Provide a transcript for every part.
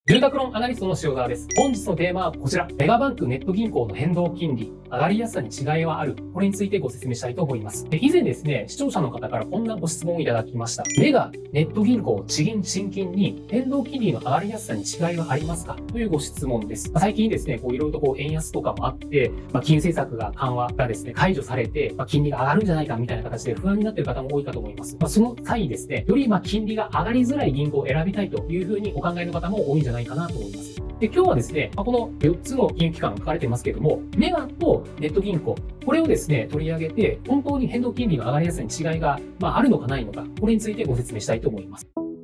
住宅ローンアナリストの塩澤です。本日のテーマはこちら。メガバンクネット銀行の変動金利、上がりやすさに違いはある。これについてご説明したいと思います。以前ですね、視聴者の方からこんなご質問をいただきました。メガネット銀行、地銀、新金に変動金利の上がりやすさに違いはありますかというご質問です。最近ですね、いろいろと円安とかもあって、金融政策が緩和がですね、解除されて、金利が上がるんじゃないかみたいな形で不安になっている方も多いかと思います。その際にですね、より金利が上がりづらい銀行を選びたいというふうにお考えの方も多いんじゃないかなと思います。で、今日はですね、この4つの金融機関が書かれていますけれども、メガとネット銀行、これをですね、取り上げて、本当に変動金利の上がりやすさに違いが、あるのかないのか、これについてご説明したいと思います。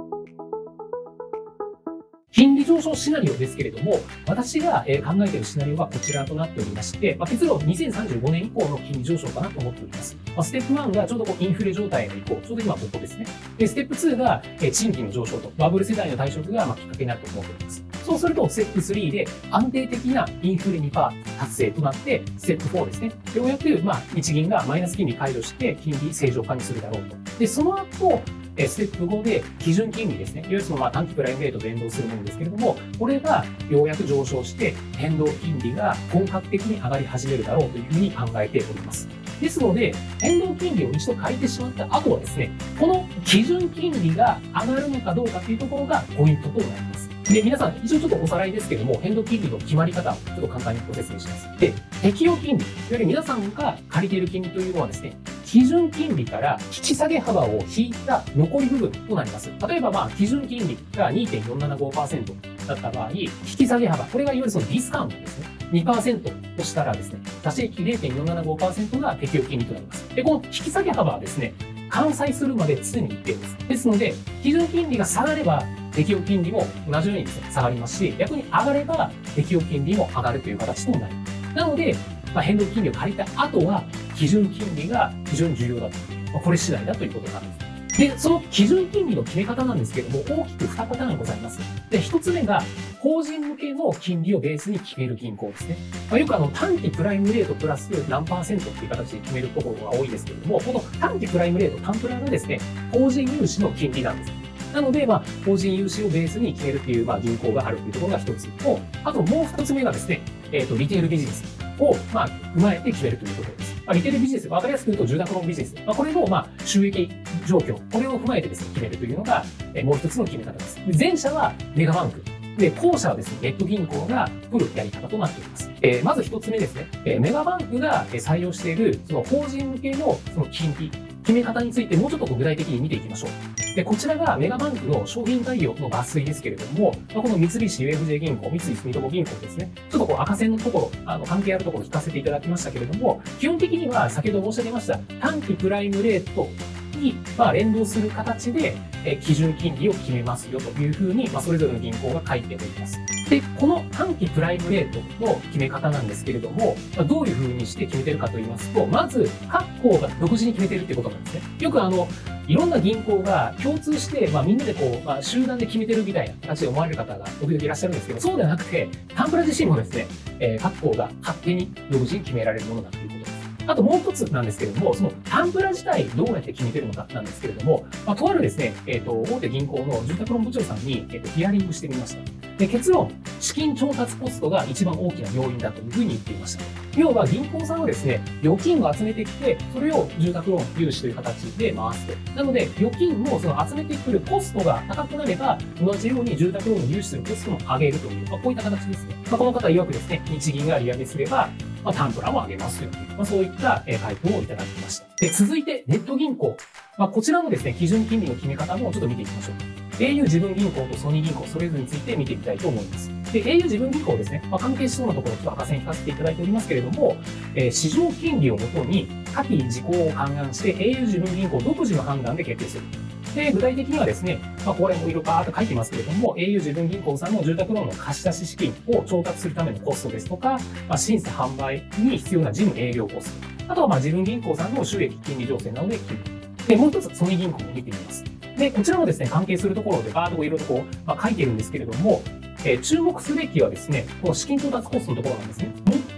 金利上昇シナリオですけれども、私が考えているシナリオはこちらとなっておりまして、結論2035年以降の金利上昇かなと思っております。ステップ1がちょうどインフレ状態の移行、ちょうど今ここですね。で、ステップ2が賃金の上昇と、バブル世代の退職がきっかけになると思っております。そうすると、ステップ3で安定的なインフレ 2% 達成となって、ステップ4ですね。ようやく、日銀がマイナス金利解除して金利正常化にするだろうと。で、その後、ステップ5で基準金利ですね。いわゆる短期プライムレートと連動するものですけれども、これがようやく上昇して変動金利が本格的に上がり始めるだろうというふうに考えております。ですので、変動金利を一度変えてしまった後はですね、この基準金利が上がるのかどうかというところがポイントとなります。で、皆さん、一応ちょっとおさらいですけども、変動金利の決まり方をちょっと簡単にご説明します。で、適用金利、いわゆる皆さんが借りている金利というのはですね、基準金利から引き下げ幅を引いた残り部分となります。例えば、基準金利が 2.475% だった場合、引き下げ幅、これがいわゆるディスカウントですね。2% としたらですね、差し引き 0.475% が適用金利となります。で、この引き下げ幅はですね、完済するまで常に一定です。ですので、基準金利が下がれば、適用金利も同じようにですね、下がりますし、逆に上がれば、適用金利も上がるという形となります。なので、変動金利を借りた後は、基準金利が非常に重要だと。これ次第だということなんです。で、その基準金利の決め方なんですけれども、大きく2パターンございます。で、1つ目が、法人向けの金利をベースに決める銀行ですね。よく短期プライムレートプラス何%っていう形で決めるところが多いですけれども、この短期プライムレート、短プラがですね、法人融資の金利なんです。なので、法人融資をベースに決めるという、銀行があるというところが一つと、あともう2つ目がですね、リテールビジネスを、踏まえて決めるというところです。リテールビジネス、わかりやすく言うと住宅ローンビジネス。これの、収益状況、これを踏まえてですね、決めるというのが、もう一つの決め方です。前者はメガバンク。で、後者はですね、ネット銀行が取るやり方となっております。まず一つ目ですね、メガバンクが採用している、法人向けの金利、決め方についてもうちょっと具体的に見ていきましょう。で、こちらがメガバンクの商品概要の抜粋ですけれども、この三菱 UFJ 銀行、三井住友銀行ですね、ちょっと赤線のところ、関係あるところを引かせていただきましたけれども、基本的には先ほど申し上げました短期プライムレートに連動する形で基準金利を決めますよというふうに、それぞれの銀行が書いております。で、この短期プライムレートの決め方なんですけれども、どういうふうにして決めてるかと言いますと、まず、各行が独自に決めてるってことなんですね。よくいろんな銀行が共通して、みんなで集団で決めてるみたいな形で思われる方が時々いらっしゃるんですけど、そうではなくて、タンプラ自身もですね、各行が勝手に独自に決められるものだということです。あともう一つなんですけれども、そのタンプラ自体どうやって決めてるのかなんですけれども、とあるですね、大手銀行の住宅ローン部長さんに、ヒアリングしてみました。で、結論、資金調達コストが一番大きな要因だというふうに言っていました。要は銀行さんはですね、預金を集めてきて、それを住宅ローン融資という形で回すと。なので、預金も集めてくるコストが高くなれば、同じように住宅ローンを融資するコストも上げるという、こういった形ですね。この方曰くですね、日銀が利上げすれば、タンプラも上げますよという、そういった回答をいただきました。で、続いて、ネット銀行。こちらのですね、基準金利の決め方もちょっと見ていきましょう。au 自分銀行とソニー銀行、それぞれについて見てみたいと思います。で、au 自分銀行ですね、関係しそうなところ、ちょっと赤線引かせていただいておりますけれども、市場金利をもとに、下記事項を勘案して、au 自分銀行独自の判断で決定する。で、具体的にはですね、これもいろいろバーっと書いてますけれども、au 自分銀行さんの住宅ローンの貸し出し資金を調達するためのコストですとか、審査販売に必要な事務営業コスト。あとは自分銀行さんの収益金利情勢などで金利。で、もう一つ、ソニー銀行も見てみます。で、こちらもですね、関係するところでバーっといろいろと書いてるんですけれども、注目すべきはですね、この資金調達コストのところなんですね。最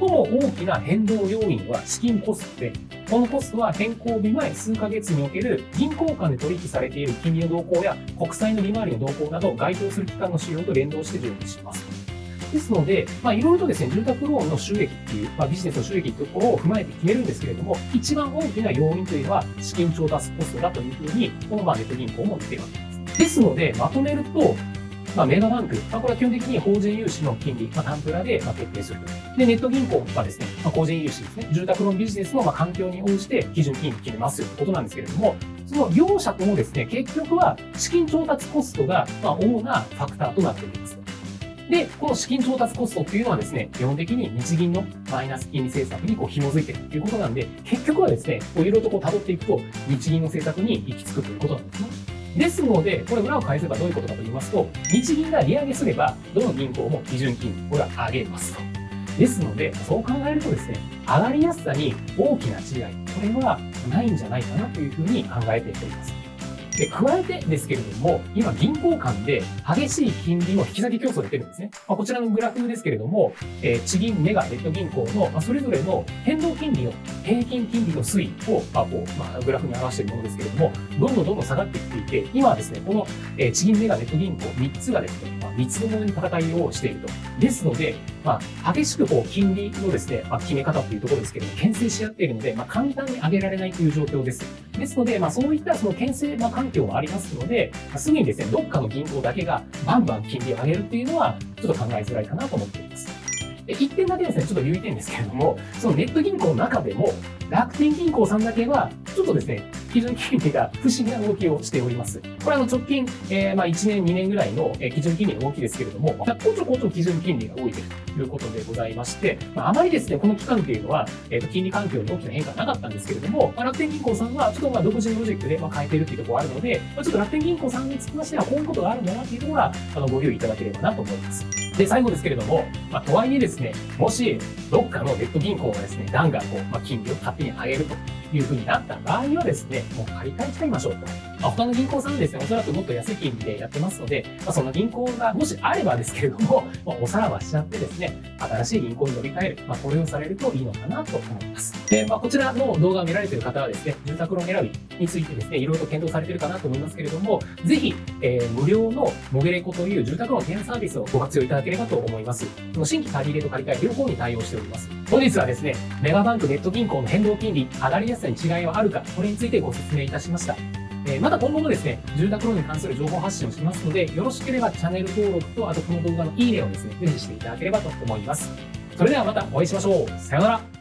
も大きな変動要因は資金コストで、このコストは変更日前数ヶ月における銀行間で取引されている金利の動向や国債の利回りの動向など該当する期間の指標と連動して準備します。ですので、いろいろとですね、住宅ローンの収益っていう、ビジネスの収益っていうところを踏まえて決めるんですけれども、一番大きな要因というのは資金調達コストだというふうに、このネット銀行も見ているわけです。ですので、まとめると、メガバンク、これは基本的に法人融資の金利、タンプラで決定すると。で、ネット銀行はですね、法人融資ですね、住宅ローンビジネスの環境に応じて基準金利決めますということなんですけれども、その両者ともですね、結局は資金調達コストが主なファクターとなっています。で、この資金調達コストっていうのはですね、基本的に日銀のマイナス金利政策に紐づいているということなんで、結局はですね、いろいろと辿っていくと、日銀の政策に行き着くということなんですね。ですので、これ裏を返せばどういうことかと言いますと、日銀が利上げすれば、どの銀行も基準金利、これは上げますと。ですので、そう考えるとですね、上がりやすさに大きな違い、これはないんじゃないかなというふうに考えております。で、加えてですけれども、今銀行間で激しい金利の引き下げ競争が出てるんですね。こちらのグラフですけれども、地銀、メガ、ネット銀行の、それぞれの変動金利の平均金利の推移を、グラフに表しているものですけれども、どんどん下がってきていて、今はですね、この、地銀、メガ、ネット銀行3つがですね、3つのものに戦いをしていると。ですので、激しく金利のですね、決め方というところですけれども、牽制し合っているので、簡単に上げられないという状況です。ですので、そういったその牽制環境もありますので、すぐにですね、どっかの銀行だけがバンバン金利を上げるっていうのは、ちょっと考えづらいかなと思っています。一点だけですね、ちょっと留意点ですけれども、そのネット銀行の中でも、楽天銀行さんだけは、ちょっとですね、基準金利が不思議な動きをしております。これは直近、1年、2年ぐらいの基準金利の動きですけれども、こちょこちょ基準金利が動いているということでございまして、あまりですね、この期間というのは、金利環境に大きな変化はなかったんですけれども、楽天銀行さんはちょっと独自のロジックで変えているというところがあるので、ちょっと楽天銀行さんにつきましては、こういうことがあるんだなというところは、ご留意いただければなと思います。で、最後ですけれども、とはいえですね、もし、どっかのネット銀行がですね、ガンガン金利を勝手に上げるというふうになった場合はですね、もう借り換えちゃいましょうと。他の銀行さんはですね、おそらくもっと安い金利でやってますので、その銀行がもしあればですけれども、おさらばしちゃってですね、新しい銀行に乗り換える、これをされるといいのかなと思います。で、こちらの動画を見られている方はですね、住宅ローン選びについてですね、いろいろと検討されているかなと思いますけれども、ぜひ、無料のモゲレコという住宅ローン提案サービスをご活用いただければと思います。新規借り入れと借り換え両方に対応しております。本日はですね、メガバンクネット銀行の変動金利、上がりやすさに違いはあるか、これについてご説明いたしました。また今後もですね、住宅ローンに関する情報発信をしますので、よろしければチャンネル登録と、あとこの動画のいいねをですね、ぜひしていただければと思います。それではまたお会いしましょう。さようなら。